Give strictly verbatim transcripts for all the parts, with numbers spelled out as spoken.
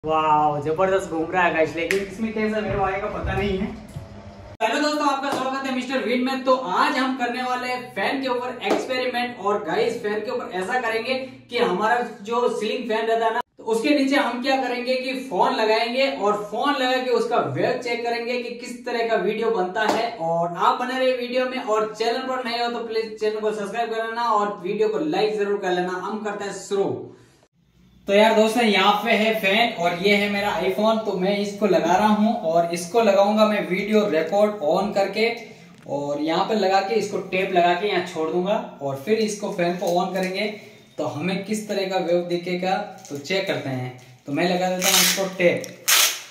वाह जबरदस्त घूम रहा है गाइस, लेकिन इसमें कैसा व्यू आएगा पता नहीं है। हेलो दोस्तों, आपका स्वागत है मिस्टर विंड में। तो आज हम करने वाले हैं फैन के ऊपर एक्सपेरिमेंट। और गाइस फैन के ऊपर ऐसा करेंगे कि हमारा जो सीलिंग फैन रहता है ना, तो उसके नीचे हम क्या करेंगे कि फोन लगाएंगे और फोन लगा के उसका वेव चेक करेंगे कि किस तरह का वीडियो बनता है। और आप बने रहे वीडियो में, और चैनल पर नए हो तो प्लीज चैनल को सब्सक्राइब कर लेना और वीडियो को लाइक जरूर कर लेना। हम करते हैं शुरू। तो यार दोस्तों, यहाँ पे है फैन और ये है मेरा आईफोन। तो मैं इसको लगा रहा हूँ और इसको लगाऊंगा मैं वीडियो रिकॉर्ड ऑन करके, और यहाँ पे लगा के इसको टेप लगा के यहाँ छोड़ दूंगा और फिर इसको फैन को ऑन करेंगे तो हमें किस तरह का वेव दिखेगा तो चेक करते हैं। तो मैं लगा देता हूँ इसको टेप।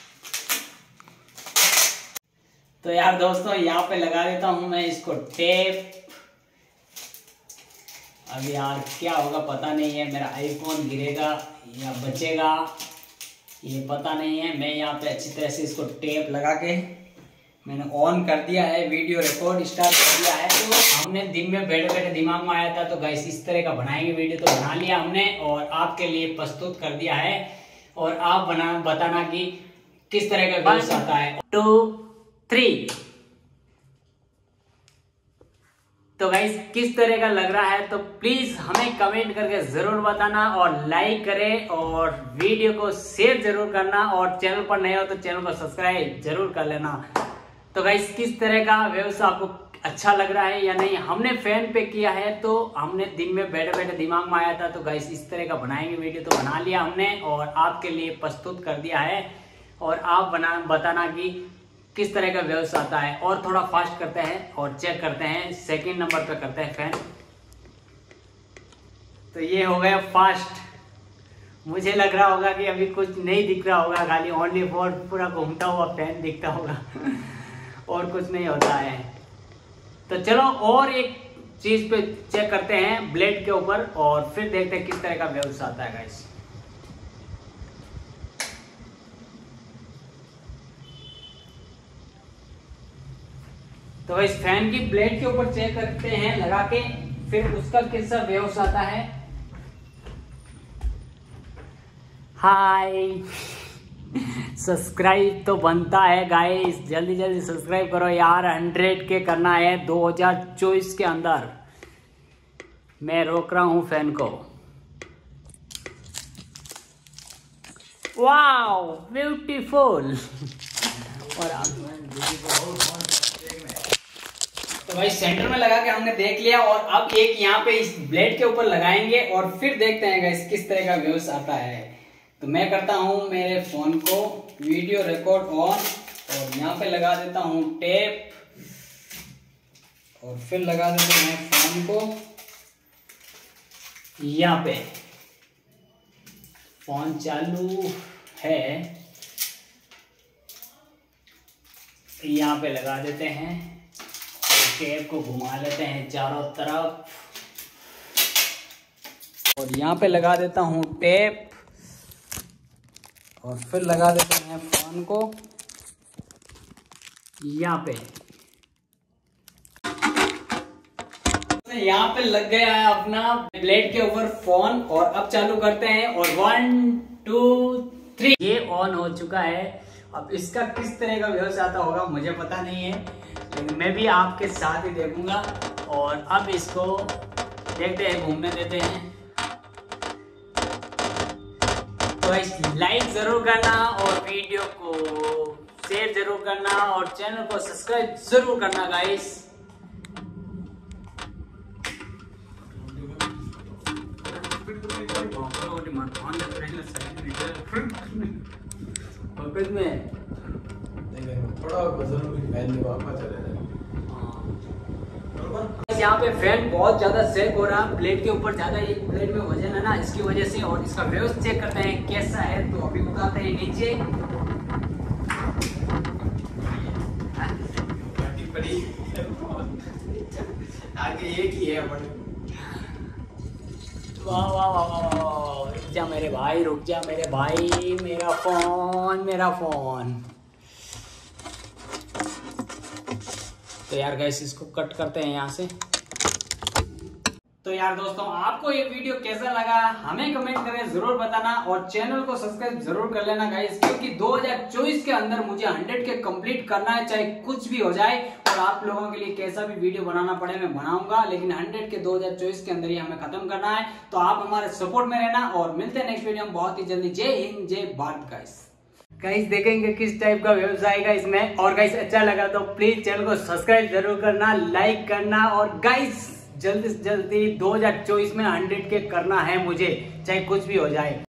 तो यार दोस्तों, यहाँ पे लगा देता हूँ मैं इसको टेप। अब यार क्या होगा पता नहीं है, मेरा आईफोन गिरेगा या बचेगा ये पता नहीं है। मैं यहाँ पे अच्छी तरह से इसको टेप लगा के मैंने ऑन कर दिया है, वीडियो रिकॉर्ड स्टार्ट कर दिया है। तो हमने दिन में बैठे बैठे दिमाग में आया था तो गाइस इस तरह का बनाएंगे वीडियो, तो बना लिया हमने और आपके लिए प्रस्तुत कर दिया है। और आप बना बताना कि किस तरह का व्यूज आता है। To three. तो गाइस किस तरह का लग रहा है तो प्लीज हमें कमेंट करके जरूर बताना और लाइक करें और वीडियो को शेयर जरूर करना, और चैनल पर नए हो तो चैनल को सब्सक्राइब जरूर कर लेना। तो गाइस किस तरह का व्यवसाय आपको अच्छा लग रहा है या नहीं। हमने फैन पे किया है तो हमने दिन में बैठे बैठे दिमाग में आया था तो गाइस इस तरह का बनाएंगे वीडियो, तो बना लिया हमने और आपके लिए प्रस्तुत कर दिया है। और आप बना बताना कि किस तरह का व्यवसाय आता है। और थोड़ा फास्ट करते हैं और चेक करते हैं, सेकंड नंबर पे करते हैं फैन। तो ये हो गया फास्ट। मुझे लग रहा होगा कि अभी कुछ नहीं दिख रहा होगा, खाली ओनली फॉर पूरा घूमता हुआ फैन दिखता होगा और कुछ नहीं होता है। तो चलो और एक चीज पे चेक करते हैं ब्लेड के ऊपर, और फिर देखते हैं किस तरह का व्यवसाय आता है गाइस। तो इस फैन की ब्लेड के ऊपर चेक करते हैं लगा के, फिर उसका कैसा वेव्स आता है। हाय सब्सक्राइब तो बनता है गाइस, जल्दी जल्दी सब्सक्राइब करो यार। हंड्रेड के करना है दो हज़ार चौबीस के अंदर। मैं रोक रहा हूं फैन को। Wow beautiful. और तो भाई सेंटर में लगा के हमने देख लिया, और अब एक यहाँ पे इस ब्लेड के ऊपर लगाएंगे और फिर देखते हैं गाइस किस तरह का व्यूज आता है। तो मैं करता हूँ मेरे फोन को वीडियो रिकॉर्ड ऑन, और यहाँ पे लगा देता हूँ टेप, और फिर लगा देते हैं फोन को यहाँ पे। फोन चालू है, यहाँ पे लगा देते हैं, टेप को घुमा लेते हैं चारों तरफ, और यहाँ पे लगा देता हूँ टेप, और फिर लगा देते हैं फोन को यहाँ पे। यहाँ पे लग गया है अपना प्लेट के ऊपर फोन, और अब चालू करते हैं। और वन टू थ्री, ये ऑन हो चुका है। अब इसका किस तरह का व्यवसाय आता होगा मुझे पता नहीं है, लेकिन मैं भी आपके साथ ही देखूंगा। और अब इसको देखते हैं, घूमने देते हैं। तो लाइक जरूर करना और वीडियो को शेयर जरूर करना और चैनल को सब्सक्राइब जरूर करना गाइस। में थोड़ा यहाँ पे फैन बहुत ज्यादा सेक हो रहा है, प्लेट के ऊपर ज्यादा, ये प्लेट में वजन है ना इसकी वजह से। और इसका वेव्स चेक करते हैं कैसा है। तो अभी उठाते हैं नीचे। आगे एक ही है। वाह वाह वाह वाह वाह, रुक जा मेरे भाई, रुक जा मेरे भाई। मेरा फोन मेरा फोन। तो यार गाइस इसको कट करते हैं यहाँ से। तो तो यार दोस्तों आपको ये वीडियो कैसा लगा हमें कमेंट करके जरूर बताना और चैनल को सब्सक्राइब जरूर कर लेना गाइस, क्योंकि दो हज़ार चौबीस के अंदर मुझे हंड्रेड के कंप्लीट करना है, चाहे कुछ भी हो जाए और आप लोगों के लिए कैसा भी वीडियो बनाना पड़े मैं बनाऊंगा, लेकिन हंड्रेड के दो हज़ार चौबीस के अंदर ही हमें खत्म करना है। तो आप हमारे सपोर्ट में रहना और मिलते हैं नेक्स्ट वीडियो में बहुत ही जल्दी। जय हिंद जय भारत गाइस। गाइस देखेंगे किस टाइप का व्यूज आएगा इसमें, और गाइस अच्छा लगा तो प्लीज चैनल को सब्सक्राइब जरूर करना, लाइक करना, और गाइस जल्दी से जल्दी दो हज़ार चौबीस में हंड्रेड के करना है मुझे, चाहे कुछ भी हो जाए।